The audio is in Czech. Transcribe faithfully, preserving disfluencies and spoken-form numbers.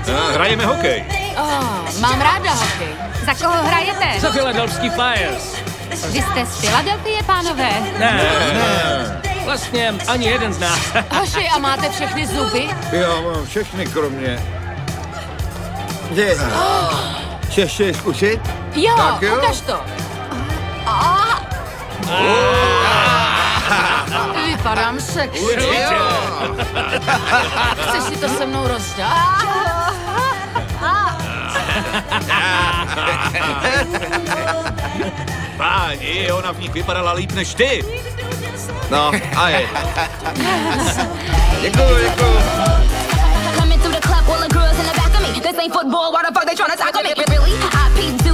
Hrajeme hokej. Oh, mám ráda hokej. Za koho hrajete? Za Philadelphia Flyers. Vy jste z Filadelfie, pánové? Ne, ne. Vlastně ani jeden z nás. Hoši, a máte všechny zuby? Jo, mám všechny kromě. Kde? Ještě zkusit? Jo, Tak jo. ukaž to. Vypadám sexy. Chceš si to se mnou rozdat? Páni, ona v nich vypadala líp než ty. No, a je. Děkuju, děkuju. Coming through the club, all the girls in the back of me. This ain't football, why the fuck they tryna tackle me? Really? I peep